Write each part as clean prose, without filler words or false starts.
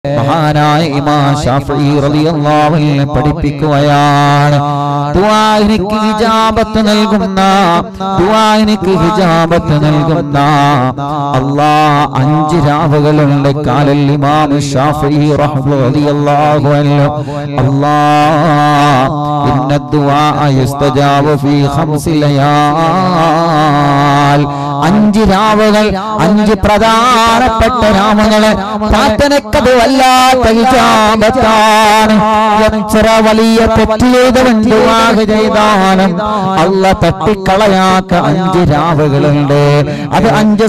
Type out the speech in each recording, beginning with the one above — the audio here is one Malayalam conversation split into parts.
മഹാനായ ഇമാം ശാഫിഈ റളിയല്ലാഹു അൻഹു പഠിപ്പിക്കുകയാണ് ദുആഇനിക്ക് ഇജാബത്ത് നൽകുന്ന അല്ലാഹ് 5 രാവുകളുണ്ട് കാലൽ ഇമാം ശാഫിഈ റളിയല്ലാഹു അൻഹു അല്ലാഹ് ഇന്ന ദുആ യുസ്തജാബു ഫീ 5 ലയാൽ 5 രാവുകൾ 5 പ്രധാനപ്പെട്ട രാവുകളെ പ്രാർത്ഥനക്കത് വല്ലാത്ത ഇജാബത്താണ്. എത്ര വലിയ തെറ്റ് ചെയ്തവൻ ദുആ ചെയ്താലും അല്ലാഹ് തട്ടിക്കളയാത്ത 5 രാവുകളുണ്ട്. അത് 5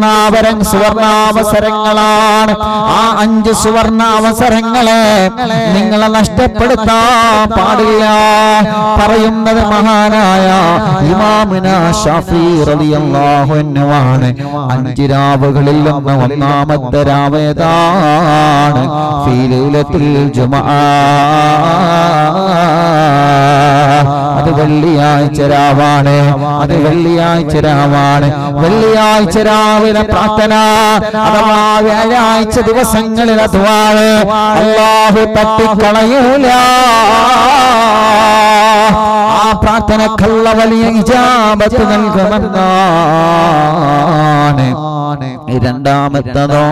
സുവർണാവസരങ്ങളാണ്. ആ 5 സുവർണാവസരങ്ങളെ നിങ്ങളെ നഷ്ടപ്പെടുത്താൻ പാടില്ല. പറയുന്നത് മഹാനായ ഇമാമുനാ ശാഫിഈ റളിയല്ലാഹു അൻഹു ആണ്. 5 രാവുകളിൽ ഒന്നാമത്തെ രാവേതാണ് ഫീ ലൈലത്തുൽ ജുമുഅ. അത് വെള്ളിയാഴ്ച രാവാണ്. വെള്ളിയാഴ്ച രാവിലെ പ്രാർത്ഥന അഥവാ വ്യാഴാഴ്ച ദിവസങ്ങളിലെ ദുആ അല്ലാഹു തട്ടിക്കളയൂല. ആ പ്രാർത്ഥനക്കുള്ള വലിയ ഇജാബത്ത് നൽകുമെന്നാണ്. രണ്ടാമത്തതോ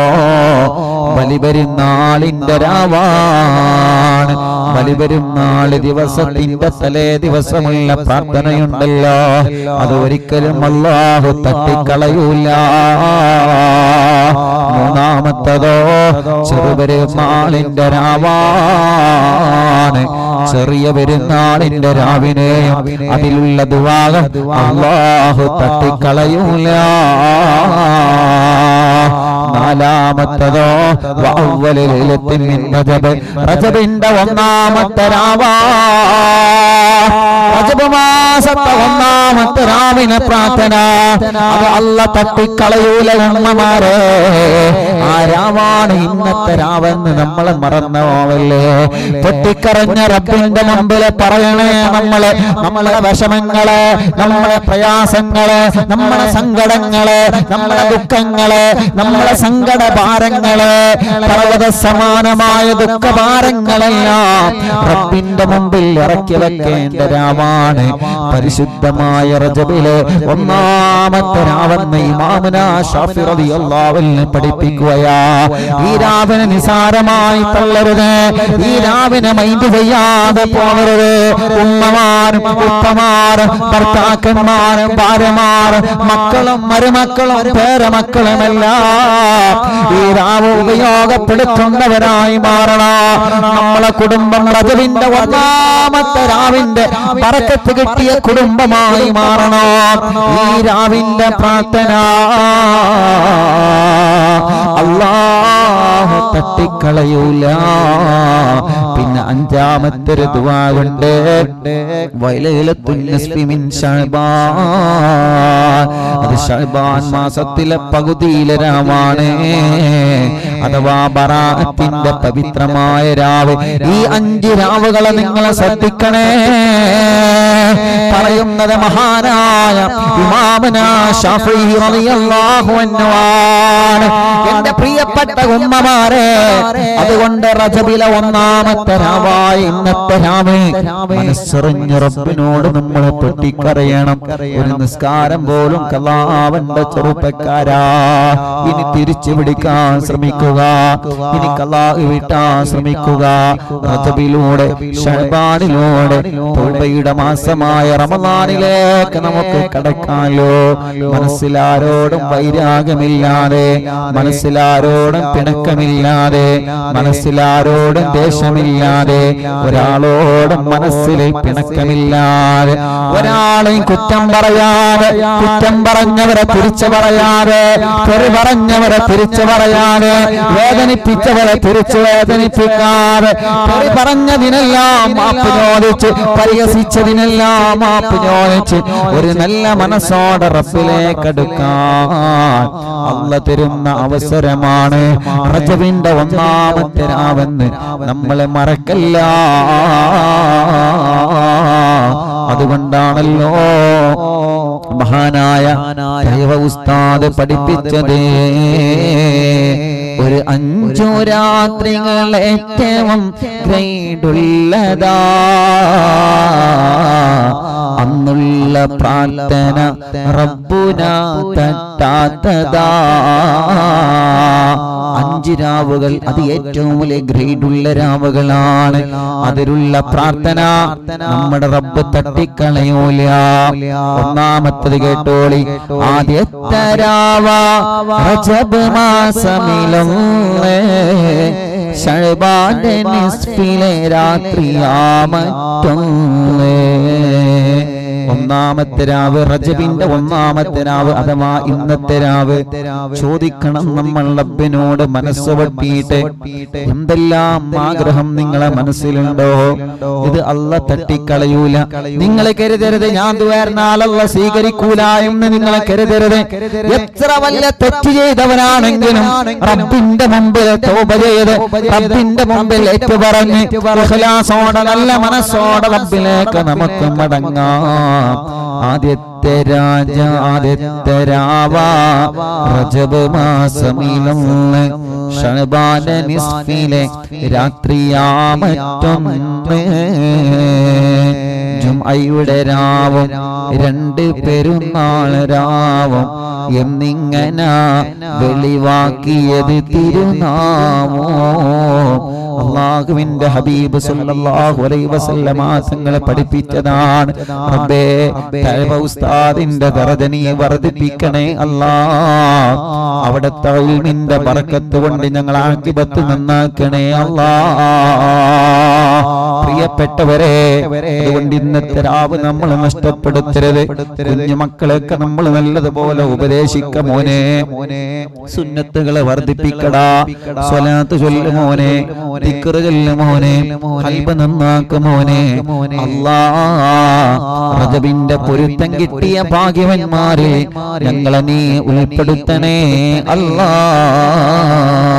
ബലിപെരുന്നാളിന്റെ രാവാണ്. ബലിപെരുന്നാൾ ദിവസത്തിന്റെ തലേ ദിവസമുള്ള പ്രാർത്ഥനയുണ്ടല്ലോ, അത് ഒരിക്കലും അല്ലാഹു തട്ടിക്കളയൂല. മൂന്നാമത്തതോ ചെറുപെരുന്നാളിന്റെ രാവാണ്. ചെറിയ പെരുന്നാളിന്റെ രാവിനെയും അതിലുള്ള ദുആ അല്ലാഹു തട്ടിക്കളയൂല. നാലാമത്തതോ വഅവ്വലു ലൈലത്തിൻ മിൻ റജബ്. റജബിന്റെ ഒന്നാമത്തെ രാവാ. റജബ് മാസത്തെ ഒന്നാമത്തെ രാവിനെ പ്രാർത്ഥന അത് അല്ലാഹു തട്ടിക്കളയൂല. ഉമ്മമാരെ, ആ രാവാണ് ഇന്നത്തെ രാവെന്ന് നമ്മൾ മറന്നുപോവല്ലേ. പൊട്ടിക്കരഞ്ഞ റബ്ബിന്റെ മുമ്പിൽ പറയണേ നമ്മളെ വിഷമങ്ങളെ, നമ്മളെ പ്രയാസങ്ങളെ, നമ്മളെ സങ്കടങ്ങളെ, നമ്മളെ ദുഃഖങ്ങളെ, നമ്മളെ സങ്കട ഭാരങ്ങളെ, പർവ്വത സമാനമായ ദുഃഖഭാരങ്ങളെല്ലാം റബ്ബിന്റെ മുമ്പിൽ ഇറക്കി വെക്കേണ്ട രാവാണ് പരിശുദ്ധമായ റജബിലെ ഒന്നാമത്തെ രാവെന്ന് ഇമാമുനാ ശാഫിഈ റളിയല്ലാഹു അൻഹു പഠിപ്പിക്കുകയാ. ഈ രാവിനെ നിസാരമായി തള്ളരുത്. ഈ രാവിനെ മൈൻഡ് ചെയ്യാതെ പോകരുത്. ഉമ്മമാരും ഉപ്പമാരും ഭർത്താക്കന്മാരും ഭാര്യമാരും മക്കളും മരുമക്കളും പേരമക്കളുമെല്ലാം ഈ രാവ് ഉപയോഗപ്പെടുത്തുന്നവരായി മാറണം. നമ്മളെ കുടുംബം റജബിന്റെ ഒന്നാമത്തെ രാവിന്റെ ബറക്കത്ത് കിട്ടിയ കുടുംബമായി മാറണം. ഈ രാവിന്റെ പ്രാർത്ഥന അല്ലാഹു തട്ടിക്കളയൂല. പിന്നെ അഞ്ചാമത്തെ ഒരു ദുആ ഉണ്ട്, വലൈലത്തുൻ നിസ്ഫി മിൻ ശഅബാൻ. അത് ശഅബാൻ മാസത്തിലെ പകുതിയിലെ രാവാണ്, അഥവാ ബറാഅത്തിന്റെ പവിത്രമായ രാവ്. ഈ 5 രാവുകളെ നിങ്ങൾ ശ്രദ്ധിക്കണേ. പറയുന്നത് മഹാനായ ഇമാമുനാ ശാഫിഈ റളിയല്ലാഹു അൻഹു ആണ്. എന്റെ പ്രിയപ്പെട്ട ഉമ്മമാരെ, അതുകൊണ്ട് റജബിലെ ഒന്നാമത്തെ രാവായി ഇന്നത്തെ രാവ് മനസ്സറിഞ്ഞ് റബ്ബിനോട് നമ്മൾ പൊട്ടിക്കരയണം. ഒരു നിസ്കാരം പോലും കളാവണ്ട ചെറുപ്പക്കാരാ. ഇനി തിരിച്ചു പിടിക്കാൻ ശ്രമിക്കുക, ഇനി കളാഹ് വീട്ടാൻ ശ്രമിക്കുക. റജബിലൂടെ ശഅബാനിലൂടെ തൗബയുടെ മാസമായ റമളാനിലേക്ക് നമുക്ക് കടക്കാലോ. മനസ്സിലാരോടും വൈരാഗ്യമില്ലാതെ, മനസ്സിലാരോടും പിണക്കമില്ലാതെ, മനസ്സിലാരോടും ദേഷ്യമില്ലാതെ, ഒരാളോടും മനസ്സിൽ പിണക്കമില്ലാതെ, ഒരാളെയും കുറ്റം പറയാതെ, കുറ്റം പറഞ്ഞവരെ തിരിച്ചു പറയാതെ, തെറി പറഞ്ഞവരെ തിരിച്ചു പറയാതെ, വേദനിപ്പിച്ചവരെ തിരിച്ചു വേദനിപ്പിക്കാതെ, തെറി പറഞ്ഞതിനെല്ലാം മാപ്പ് ചോദിച്ച്, പരിഹസിച്ചതിനെല്ലാം മാപ്പ് ചോദിച്ച് ഒരു നല്ല മനസ്സോടെ റബ്ബിലേക്ക് അടുക്കാൻ അല്ലാഹ് തരുന്ന അവസരമാണ് റജബിന്റെ ഒന്നാമത്തെ രാവെന്ന് നമ്മൾ മറക്കല്ല. അതുകൊണ്ടാണല്ലോ മഹാനായ ദൈവ ഉസ്താദ് പഠിപ്പിച്ചത് ഒരു 5 രാത്രികൾ ഏറ്റവും ഗ്രേഡുള്ളതാ അന്നുള്ള പ്രാർത്ഥന റബ്ബുന തട്ടാത്തതാ 5 രാവുകൾ അത് ഏറ്റവും വലിയ ഗ്രേഡുള്ള രാവുകളാണ് അതിലുള്ള പ്രാർത്ഥന നമ്മുടെ റബ്ബ് തട്ടിക്കളയൂല ഒന്നാമത്തേത് കേട്ടോളി ആദ്യത്തെ രാവ റജബ് മാസമിലൊന്ന് ശഅബാന്റെ നിസ്ഫിലെ രാത്രിയാമറ്റൊന്ന് ഒന്നാമത്തെ രാവ് റജബിന്റെ ഒന്നാമത്തെ രാവ് അഥവാ ഇന്നത്തെ രാവ് ചോദിക്കണം നമ്മൾ റബ്ബിനോട് മനസ്സ് വെട്ടിയിട്ട് എന്തെല്ലാം ആഗ്രഹം നിങ്ങളെ മനസ്സിലുണ്ടോ ഇത് അല്ലാഹ് തട്ടിക്കളയൂല നിങ്ങൾ കരുതരുത് ഞാൻ ദുആർന്നാൽ അല്ലാഹ് സ്വീകരിക്കൂല എന്ന് നിങ്ങൾ കരുതരുത് എത്ര വലിയ തെറ്റ് ചെയ്തവനാണെങ്കിലും റബ്ബിന്റെ മുമ്പിൽ തൗബ ചെയ്ത് റബ്ബിന്റെ മുമ്പിൽ ഏറ്റുപറഞ്ഞ് ഇഖ്ലാസോടെ നല്ല മനസ്സോടെ റബ്ബിലേക്ക് നമുക്ക് മടങ്ങാം ആദ്യത്തെ രാവ റജബ് മാസമിലൊന്ന് ശഅബാന്റെ നിസ്ഫിലെ രാത്രിയാമറ്റൊന്ന് ജുംഅയുടെ രാവും 2 പെരുന്നാൾ രാവും എന്നിങ്ങനെ വെളിവാക്കിയത് തിരുനാമോ അല്ലാഹുവിന്റെ ഹബീബ് സല്ലല്ലാഹു അലൈഹി വസല്ലമ തങ്ങളെ പഠിപ്പിച്ചതാണ് റബ്ബേ തഅബ ഉസ്താദിന്റെ ദറജ നീ വർദ്ധിപ്പിക്കണേ അല്ലാഹ് അവിടുത്തെ ഇൽമിന്റെ ബറക്കത്ത് കൊണ്ട് ഞങ്ങൾ ആഖിബത്ത് നന്നാക്കണേ അല്ലാഹ് പ്രിയപ്പെട്ടവരെ അതുകൊണ്ട് ഇന്നത്തെ രാവ് നമ്മൾ നഷ്ടപ്പെടുത്തരുത് കുഞ്ഞു മക്കളൊക്കെ നമ്മൾ നല്ലതുപോലെ ഉപദേശിക്ക മോനെ സുന്നത്തുകളെ വർദ്ധിപ്പിക്കടാ സ്വലാത്ത് ചൊല്ലു മോനെ ദിക്ർ ചൊല്ലു മോനെ ഖൽബ് നന്നാക്ക് മോനെ അല്ലാഹ് റജബിന്റെ പൊരുത്തം കിട്ടിയ ഭാഗ്യവന്മാരെ ഞങ്ങളെ നീ ഉൾപ്പെടുത്തണേ അല്ലാഹ്